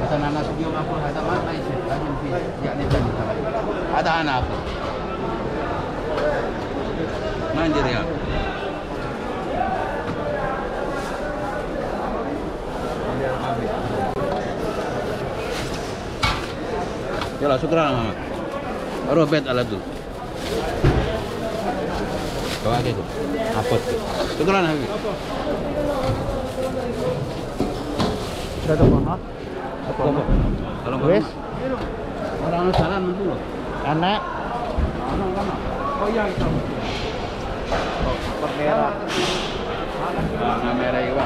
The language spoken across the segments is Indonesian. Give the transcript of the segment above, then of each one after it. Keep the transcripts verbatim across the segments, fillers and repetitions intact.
مثلا انا في اليوم اكل هذا ما ما يصير لازم فيه يعني ثاني هذا انا اكل ما عندي ريال. يلا شكرا يا ماما. اروح بيت على طول. Bawa gitu. Apa tuh? Syukran Habib. Sudah ada banget. Apa? Kalau Wes. Orang jalan mentu. Anak. Oh iya itu. Oh, merah. Warna merah juga.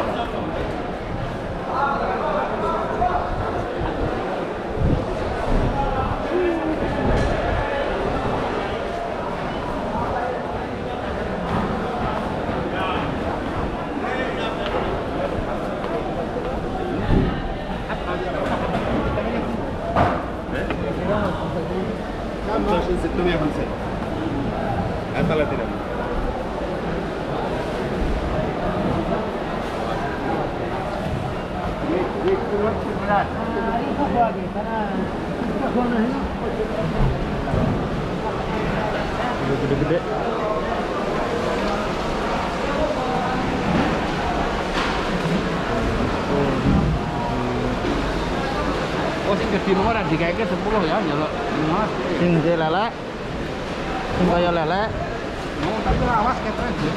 ستمية وخمسين على ثلاثين. Gede-gede. Oh sing gede nomor dikeke sepuluh ya nyelok nomor. Sing gede lele. Sing kaya lele. Oh tapi awas kepret ya.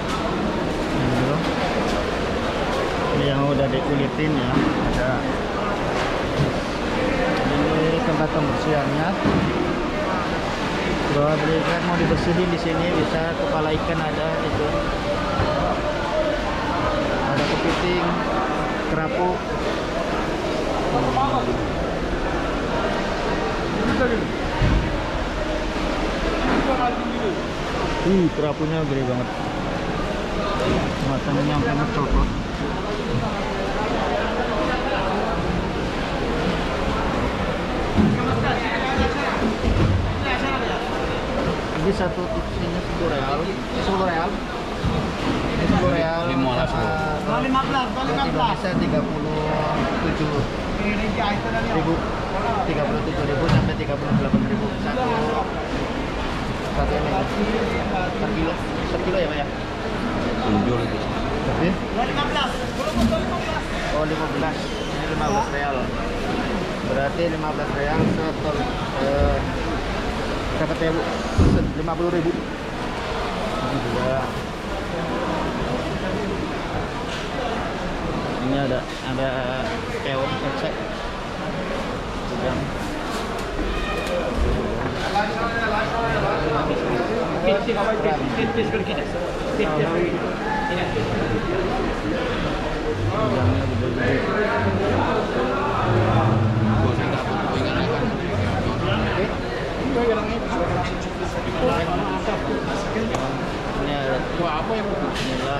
Ini yang udah dikulitin ya. Ada. Ini tempat pembersihannya. Kalau berikan mau dibersihin di sini bisa kepala ikan ada itu. Ada kepiting, kerapu. Ih, kerapunya gede banget. Matanya nyampe mencopot. Ini satu tipsnya sepuluh real. sepuluh real. Ini sepuluh real. lima belas. lima belas, Indonesia tiga puluh tujuh ribu. tiga puluh tujuh ribu sampai tiga puluh delapan ribu satu satu ini per kilo per kilo ya Pak ya? Tunjul itu. Berarti? lima belas. Oh lima belas. Ini lima belas real. Berarti lima belas real setol eh, berapa ribu? lima puluh ribu. Ini juga. Ini ada ada keong cek. Udang. Udangnya gede-gede. Ini ada Wah, apa yang inilah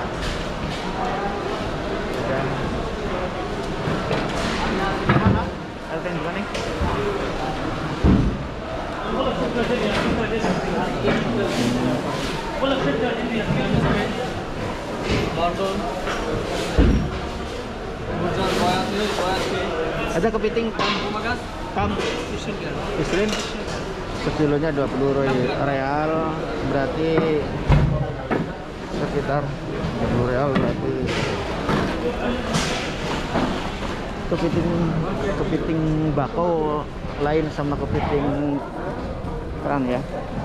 udang. Ada yang juga nih. Ada kepiting tam, tam, Muslim, sekilonya dua puluh real, berarti sekitar dua puluh real berarti. Kepiting kepiting bako lain sama kepiting kerang ya.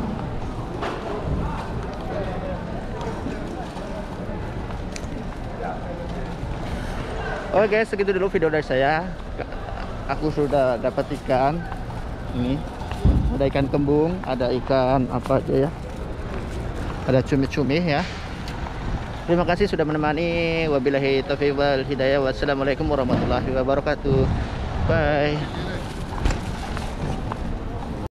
Oke guys, segitu dulu video dari saya. Aku sudah dapat ikan ini, ada ikan kembung, ada ikan apa aja ya, ada cumi-cumi ya. Terima kasih sudah menemani. Wabillahi taufiq wal hidayah. Wassalamualaikum warahmatullahi wabarakatuh. Bye.